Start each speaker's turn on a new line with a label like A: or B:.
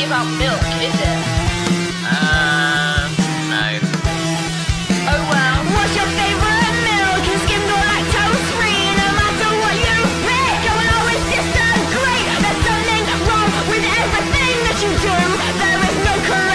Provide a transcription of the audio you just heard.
A: about milk, is it?
B: No.
A: Oh well. What's your favourite milk? Skimmed or lactose free? No matter what you pick, you will always disagree. There's something wrong with everything that you do. There is no correct